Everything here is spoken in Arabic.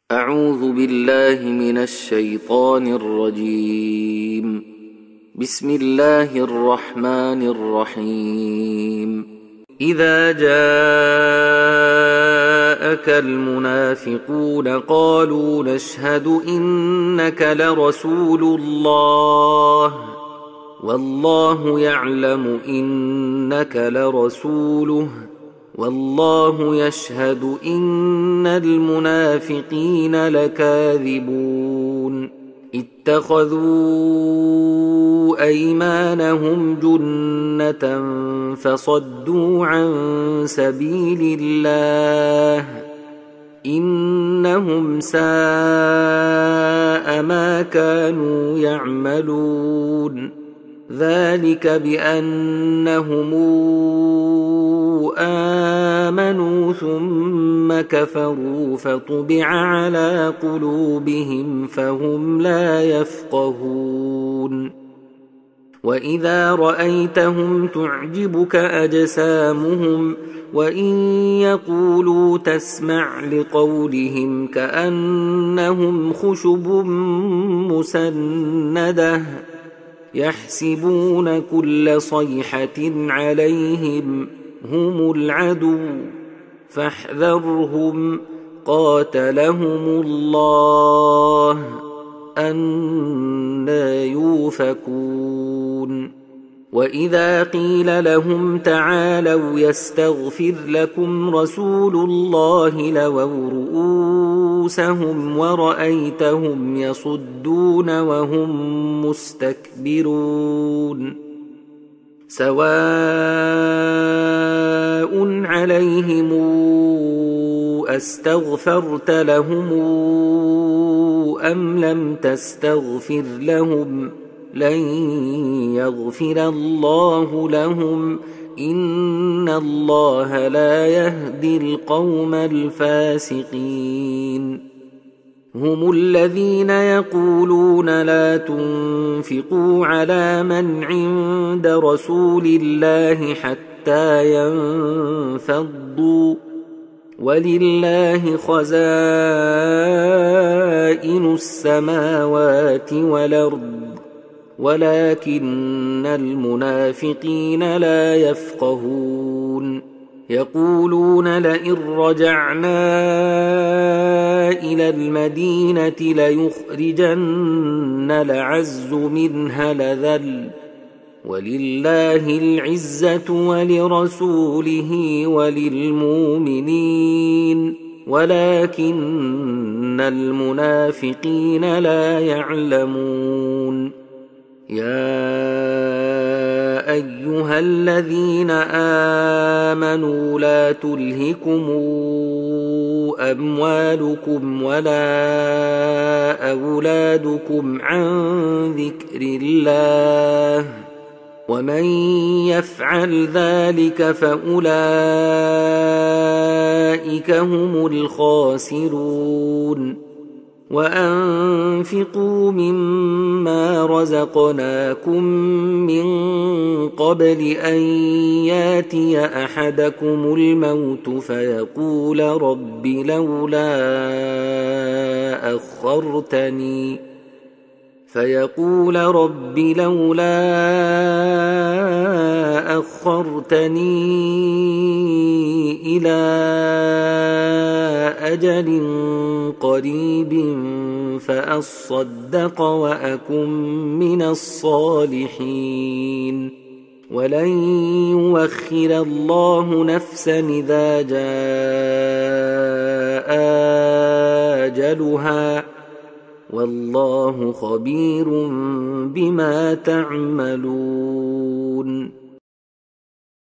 أعوذ بالله من الشيطان الرجيم. بسم الله الرحمن الرحيم. إذا جاءك المنافقون قالوا نشهد إنك لرسول الله والله يعلم إنك لرسوله والله يشهد إن المنافقين لكاذبون. اتخذوا أيمانهم جنة فصدوا عن سبيل الله إنهم ساء ما كانوا يعملون. ذلك بأنهم آمنوا ثم كفروا فطبع على قلوبهم فهم لا يفقهون. وإذا رأيتهم تعجبك أجسامهم وإن يقولوا تسمع لقولهم كأنهم خشب مسندة يحسبون كل صيحة عليهم هم العدو فاحذرهم قاتلهم الله أنى يؤفكون. وإذا قيل لهم تعالوا يستغفر لكم رسول الله لووا رؤوسهم ورأيتهم يصدون وهم مستكبرون. سواء عليهم أستغفرت لهم أم لم تستغفر لهم لن يغفر الله لهم إن الله لا يهدي القوم الفاسقين. هم الذين يقولون لا تنفقوا على من عند رسول الله حتى ينفضوا ولله خزائن السماوات والأرض ولكن المنافقين لا يفقهون. يقولون لئن رجعنا إلى المدينة ليخرجن الأعز منها الأذل ولله العزة ولرسوله وللمؤمنين ولكن المنافقين لا يعلمون. يا أيها الذين آمنوا لا تلهكم أموالكم ولا أولادكم عن ذكر الله ومن يفعل ذلك فأولئك هم الخاسرون. وأنفقوا مما رزقناكم من قبل أن ياتي أحدكم الموت فيقول رب لولا أخرتني إلى أجل قريب فأصدق وأكن من الصالحين. ولن يؤخر الله نفسا إذا جاء أجلها والله خبير بما تعملون.